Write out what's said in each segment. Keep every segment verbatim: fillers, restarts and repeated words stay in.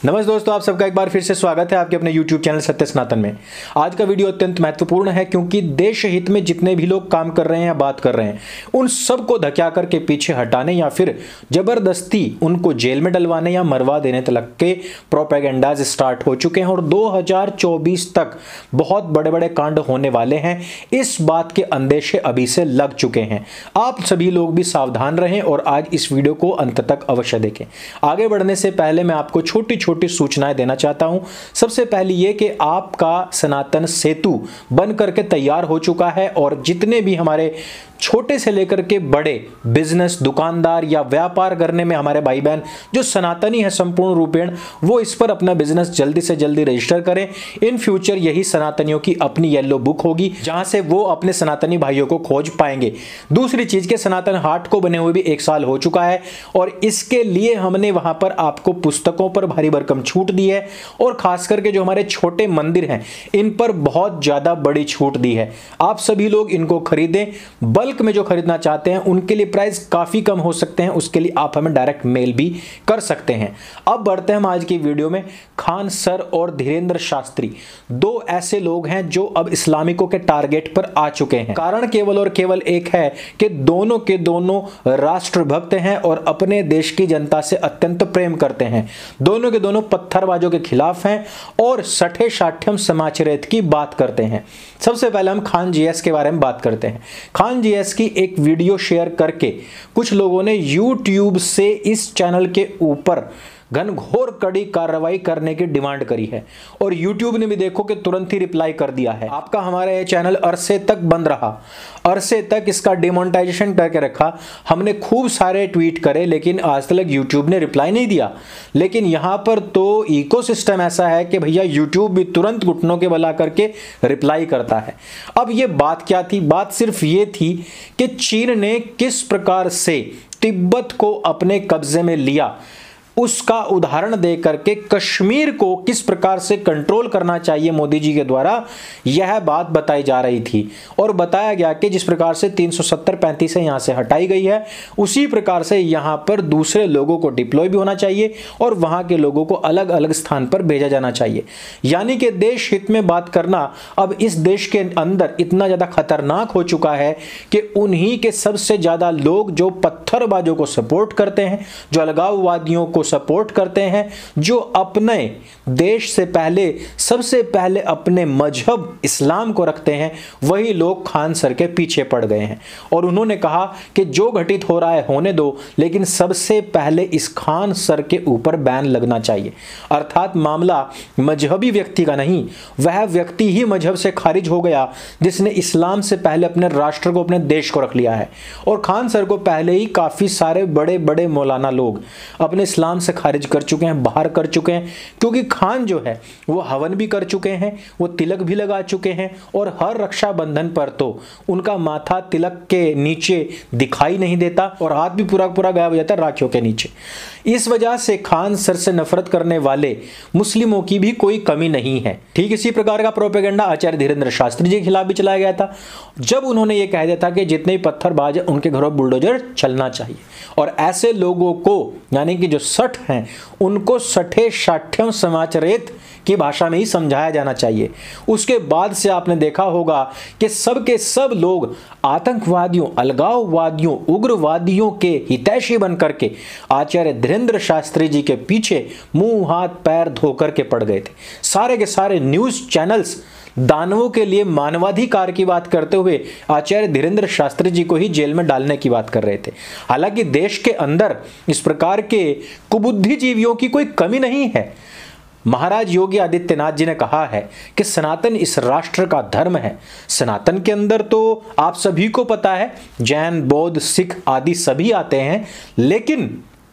नमस्ते दोस्तों, आप सबका एक बार फिर से स्वागत है आपके अपने YouTube चैनल सत्य सनातन में। आज का वीडियो अत्यंत महत्वपूर्ण है क्योंकि देश हित में जितने भी लोग काम कर रहे हैं या बात कर रहे हैं उन सबको धक्या करके पीछे हटाने या फिर जबरदस्ती उनको जेल में डलवाने या मरवा देने तक के प्रोपेगेंडाज स्टार्ट हो चुके हैं और दो हज़ार चौबीस तक बहुत बड़े बड़े कांड होने वाले हैं। इस बात के अंदेशे अभी से लग चुके हैं। आप सभी लोग भी सावधान रहें और आज इस वीडियो को अंत तक अवश्य देखें। आगे बढ़ने से पहले मैं आपको छोटी छोटी सूचनाएं देना चाहता हूं। सबसे पहली ये कि आपका सनातन सेतु बन करके तैयार हो चुका है और जितने भी हमारे छोटे से लेकर के बड़े बिजनेस दुकानदार या व्यापार करने में हमारे भाई बहन जो सनातनी है संपूर्ण रूपेण, वो इस पर अपना बिजनेस जल्दी से जल्दी रजिस्टर करें। इन फ्यूचर यही सनातनियों की अपनी येलो बुक होगी जहां से वो अपने सनातनी भाइयों को खोज पाएंगे। दूसरी चीज के सनातन हाट को बने हुए भी एक साल हो चुका है और इसके लिए हमने वहां पर आपको पुस्तकों पर भारी भरकम छूट दी है और खास करके जो हमारे छोटे मंदिर हैं इन पर बहुत ज्यादा बड़ी छूट दी है। आप सभी लोग इनको खरीदें। बल्क में जो खरीदना चाहते हैं उनके लिए प्राइस काफी कम हो सकते हैं, उसके लिए आप हमें डायरेक्ट मेल भी कर सकते हैं। अब बढ़ते हैं हम आज की वीडियो में। खान सर और धीरेन्द्र शास्त्री दो ऐसे लोग हैं जो अब इस्लामिकों के टारगेट पर आ चुके हैं। कारण केवल और केवल एक है कि दोनों के दोनों राष्ट्रभक्त हैं और अपने देश की जनता से अत्यंत प्रेम करते हैं। दोनों के दोनों पत्थरबाजों के खिलाफ हैं और सठे साठ्यम समाचरेत की बात करते हैं। सबसे पहले हम खान जीएस के बारे में बात करते हैं। खान जीएस की एक वीडियो शेयर करके कुछ लोगों ने यूट्यूब से इस चैनल के ऊपर घनघोर कड़ी कार्रवाई करने की डिमांड करी है और YouTube ने भी देखो कि तुरंत ही रिप्लाई कर दिया है। आपका हमारा ये चैनल अरसे तक बंद रहा, अरसे तक इसका डिमोनेटाइजेशन करके रखा। हमने खूब सारे ट्वीट करे लेकिन आज तक YouTube ने रिप्लाई नहीं दिया। लेकिन यहां पर तो इकोसिस्टम ऐसा है कि भैया YouTube भी तुरंत घुटनों के बल करके रिप्लाई करता है। अब ये बात क्या थी? बात सिर्फ ये थी कि चीन ने किस प्रकार से तिब्बत को अपने कब्जे में लिया, उसका उदाहरण दे करके कश्मीर को किस प्रकार से कंट्रोल करना चाहिए मोदी जी के द्वारा, यह बात बताई जा रही थी। और बताया गया कि जिस प्रकार से तीन सौ सत्तर पैंतीस यहां से हटाई गई है उसी प्रकार से यहां पर दूसरे लोगों को डिप्लॉय भी होना चाहिए और वहां के लोगों को अलग अलग स्थान पर भेजा जाना चाहिए। यानी कि देश हित में बात करना अब इस देश के अंदर इतना ज्यादा खतरनाक हो चुका है कि उन्हीं के सबसे ज्यादा लोग जो पत्थरबाजों को सपोर्ट करते हैं, जो अलगाववादियों को सपोर्ट करते हैं, जो अपने देश से पहले सबसे पहले अपने मजहब इस्लाम को रखते हैं, वही लोग खान सर के पीछे पड़ गए हैं। और उन्होंने कहा कि जो घटित हो रहा है होने दो, लेकिन सबसे पहले इस खान सर के ऊपर बैन लगना चाहिए। अर्थात मामला मजहबी व्यक्ति का नहीं, वह व्यक्ति ही मजहब से खारिज हो गया जिसने इस्लाम से पहले अपने राष्ट्र को, अपने देश को रख लिया है। और खान सर को पहले ही काफी सारे बड़े बड़े मौलाना लोग अपने इस्लाम से खारिज कर चुके हैं, बाहर कर चुके हैं, क्योंकि खान जो है वो हवन भी कर चुके हैं, वो तिलक भी लगा चुके हैं और हर रक्षाबंधन पर तो उनका माथा तिलक के नीचे दिखाई नहीं देता और हाथ भी पूरा पूरा गायब हो जाता है राखियों के नीचे। इस वजह से खान सर से नफरत करने वाले मुस्लिमों की भी कोई कमी नहीं है। ठीक इसी प्रकार का प्रोपेगेंडा आचार्य धीरेन्द्र शास्त्री जी के खिलाफ भी चलाया गया था, जब उन्होंने ये कह दिया था कि जितने भी पत्थरबाज हैं उनके घरों बुलडोजर चलना चाहिए और ऐसे लोगों को यानी कि जो सठ हैं उनको सठे साठ्यम समाचरेत की भाषा में ही समझाया जाना चाहिए। उसके बाद से आपने देखा होगा कि सब के सब लोग आतंकवादियों, अलगाववादियों, उग्रवादियों के हितैषी बन करके आचार्य धीरेन्द्र शास्त्री जी के पीछे मुंह हाथ पैर धो करके पड़ गए थे। सारे के सारे न्यूज चैनल्स दानवों के लिए मानवाधिकार की बात करते हुए आचार्य धीरेन्द्र शास्त्री जी को ही जेल में डालने की बात कर रहे थे। हालांकि देश के अंदर इस प्रकार के कुबुद्धिजीवियों की कोई कमी नहीं है। महाराज योगी आदित्यनाथ जी ने कहा है कि सनातन इस राष्ट्र का धर्म है। सनातन के अंदर तो आप सभी को पता है जैन, बौद्ध, सिख आदि सभी आते हैं, लेकिन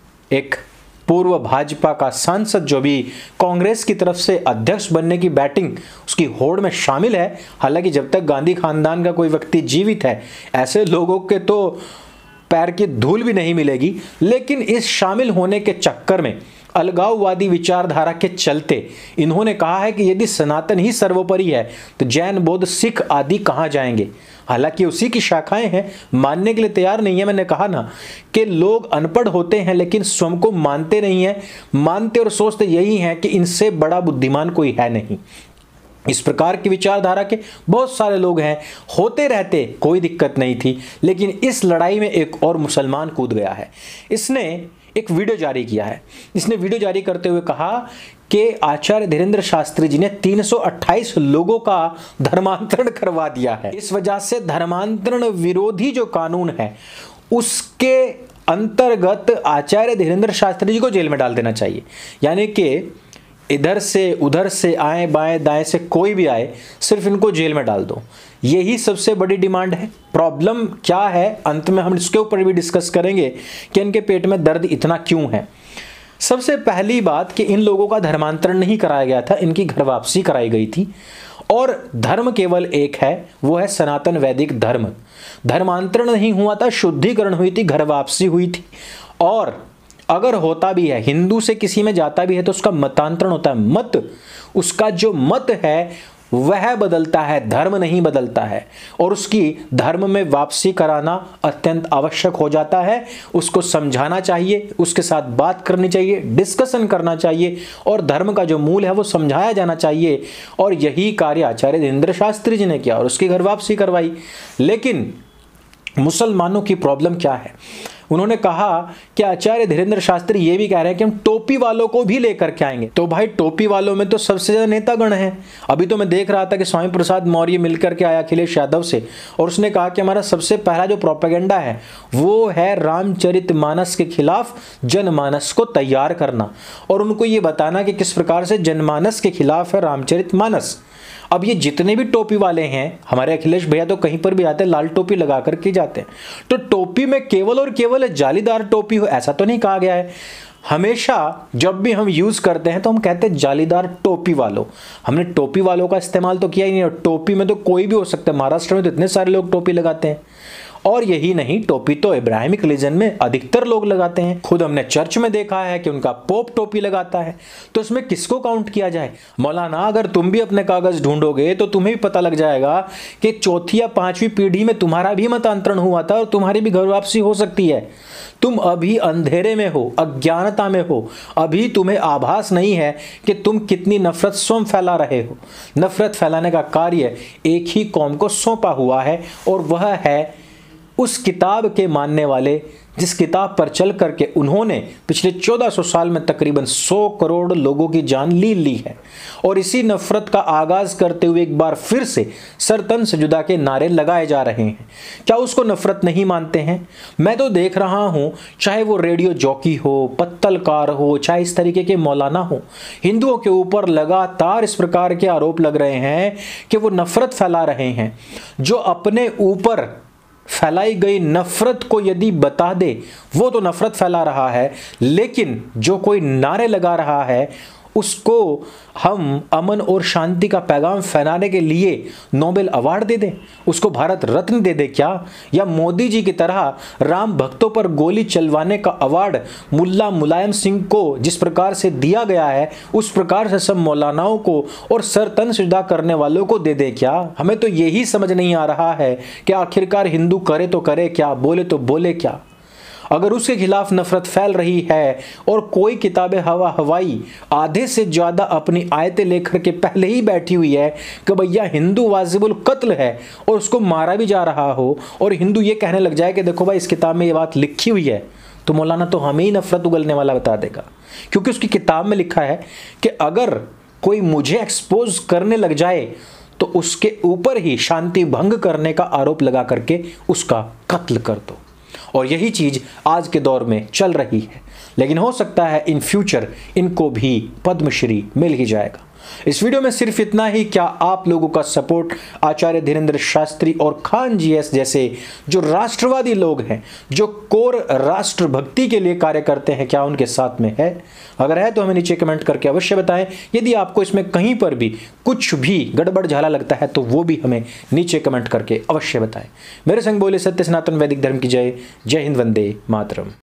एक पूर्व भाजपा का सांसद जो भी कांग्रेस की तरफ से अध्यक्ष बनने की बैटिंग उसकी होड़ में शामिल है। हालांकि जब तक गांधी खानदान का कोई व्यक्ति जीवित है ऐसे लोगों के तो पैर की धूल भी नहीं मिलेगी, लेकिन इस शामिल होने के चक्कर में अलगाववादी विचारधारा के चलते इन्होंने कहा है कि यदि सनातन ही सर्वोपरि है तो जैन, बौद्ध, सिख आदि कहाँ जाएंगे। हालांकि उसी की शाखाएं हैं, मानने के लिए तैयार नहीं है। मैंने कहा ना कि लोग अनपढ़ होते हैं लेकिन स्वयं को मानते नहीं है, मानते और सोचते यही हैं कि इनसे बड़ा बुद्धिमान कोई है नहीं। इस प्रकार की विचारधारा के बहुत सारे लोग हैं, होते रहते, कोई दिक्कत नहीं थी। लेकिन इस लड़ाई में एक और मुसलमान कूद गया है। इसने एक वीडियो जारी किया है। इसने वीडियो जारी करते हुए कहा कि आचार्य धीरेन्द्र शास्त्री जी ने तीन सौ अट्ठाईस लोगों का धर्मांतरण करवा दिया है। इस वजह से धर्मांतरण विरोधी जो कानून है उसके अंतर्गत आचार्य धीरेन्द्र शास्त्री जी को जेल में डाल देना चाहिए। यानी कि इधर से उधर से आए बाएं दाएं से कोई भी आए, सिर्फ इनको जेल में डाल दो। यही सबसे बड़ी डिमांड है। प्रॉब्लम क्या है अंत में हम इसके ऊपर भी डिस्कस करेंगे कि इनके पेट में दर्द इतना क्यों है। सबसे पहली बात कि इन लोगों का धर्मांतरण नहीं कराया गया था, इनकी घर वापसी कराई गई थी। और धर्म केवल एक है, वो है सनातन वैदिक धर्म। धर्मांतरण नहीं हुआ था, शुद्धिकरण हुई थी, घर वापसी हुई थी। और अगर होता भी है, हिंदू से किसी में जाता भी है तो उसका मतांतरण होता है। मत, उसका जो मत है वह बदलता है, धर्म नहीं बदलता है। और उसकी धर्म में वापसी कराना अत्यंत आवश्यक हो जाता है। उसको समझाना चाहिए, उसके साथ बात करनी चाहिए, डिस्कशन करना चाहिए और धर्म का जो मूल है वो समझाया जाना चाहिए। और यही कार्य आचार्य धीरेन्द्र शास्त्री जी ने किया और उसकी घर वापसी करवाई। लेकिन मुसलमानों की प्रॉब्लम क्या है? उन्होंने कहा कि आचार्य धीरेन्द्र शास्त्री ये भी कह रहे हैं कि हम टोपी वालों को भी लेकर के आएंगे। तो भाई टोपी वालों में तो सबसे ज्यादा नेतागण हैं। अभी तो मैं देख रहा था कि स्वामी प्रसाद मौर्य मिलकर के आया अखिलेश यादव से और उसने कहा कि हमारा सबसे पहला जो प्रोपेगेंडा है वो है रामचरितमानस के खिलाफ जनमानस को तैयार करना और उनको ये बताना कि किस प्रकार से जनमानस के खिलाफ है रामचरितमानस। अब ये जितने भी टोपी वाले हैं, हमारे अखिलेश भैया तो कहीं पर भी आते हैं लाल टोपी लगा करके जाते हैं। तो टोपी में केवल और केवल जालीदार टोपी हो ऐसा तो नहीं कहा गया है। हमेशा जब भी हम यूज करते हैं तो हम कहते हैं जालीदार टोपी वालों। हमने टोपी वालों का इस्तेमाल तो किया ही नहीं। और टोपी में तो कोई भी हो सकता है। महाराष्ट्र में तो इतने सारे लोग टोपी लगाते हैं। और यही नहीं, टोपी तो इब्राहिमिक रिलीजन में अधिकतर लोग लगाते हैं। खुद हमने चर्च में देखा है कि उनका पोप टोपी लगाता है। तो इसमें किसको काउंट किया जाए? मौलाना, अगर तुम भी अपने कागज ढूंढोगे तो तुम्हें भी पता लग जाएगा कि चौथी या पांचवी पीढ़ी में तुम्हारा भी मतांतरण हुआ था और तुम्हारी भी घर वापसी हो सकती है। तुम अभी अंधेरे में हो, अज्ञानता में हो, अभी तुम्हें आभास नहीं है कि तुम कितनी नफरत स्वयं फैला रहे हो। नफरत फैलाने का कार्य एक ही कौम को सौंपा हुआ है और वह है उस किताब के मानने वाले जिस किताब पर चल करके उन्होंने पिछले चौदह सौ साल में तकरीबन सौ करोड़ लोगों की जान ली ली है। और इसी नफरत का आगाज करते हुए एक बार फिर से सरतन से जुदा के नारे लगाए जा रहे हैं। क्या उसको नफरत नहीं मानते हैं? मैं तो देख रहा हूं, चाहे वो रेडियो जॉकी हो, पत्तलकार हो, चाहे इस तरीके के मौलाना हो, हिंदुओं के ऊपर लगातार इस प्रकार के आरोप लग रहे हैं कि वो नफरत फैला रहे हैं। जो अपने ऊपर फैलाई गई नफरत को यदि बता दे वो तो नफरत फैला रहा है, लेकिन जो कोई नारे लगा रहा है उसको हम अमन और शांति का पैगाम फैलाने के लिए नोबेल अवार्ड दे दें, उसको भारत रत्न दे दे क्या? या मोदी जी की तरह राम भक्तों पर गोली चलवाने का अवार्ड मुल्ला मुलायम सिंह को जिस प्रकार से दिया गया है उस प्रकार से सब मौलानाओं को और सर तन सुजदा करने वालों को दे दे क्या? हमें तो यही समझ नहीं आ रहा है कि आखिरकार हिंदू करे तो करे क्या, बोले तो बोले क्या। अगर उसके खिलाफ नफरत फैल रही है और कोई किताबें हवा हवाई आधे से ज्यादा अपनी आयतें लेकर के पहले ही बैठी हुई है कि भैया हिंदू वाजिबुल कत्ल है और उसको मारा भी जा रहा हो और हिंदू ये कहने लग जाए कि देखो भाई इस किताब में ये बात लिखी हुई है, तो मौलाना तो हमें ही नफरत उगलने वाला बता देगा। क्योंकि उसकी किताब में लिखा है कि अगर कोई मुझे एक्सपोज करने लग जाए तो उसके ऊपर ही शांति भंग करने का आरोप लगा करके उसका कत्ल कर दो। और यही चीज आज के दौर में चल रही है। लेकिन हो सकता है इन फ्यूचर इनको भी पद्मश्री मिल ही जाएगा। इस वीडियो में सिर्फ इतना ही। क्या आप लोगों का सपोर्ट आचार्य धीरेन्द्र शास्त्री और खान जी एस जैसे जो राष्ट्रवादी लोग हैं, जो कोर राष्ट्रभक्ति के लिए कार्य करते हैं, क्या उनके साथ में है? अगर है तो हमें नीचे कमेंट करके अवश्य बताएं। यदि आपको इसमें कहीं पर भी कुछ भी गड़बड़ झाला लगता है तो वो भी हमें नीचे कमेंट करके अवश्य बताएं। मेरे संग बोले सत्य सनातन वैदिक धर्म की जय। जय हिंद, वंदे मातरम।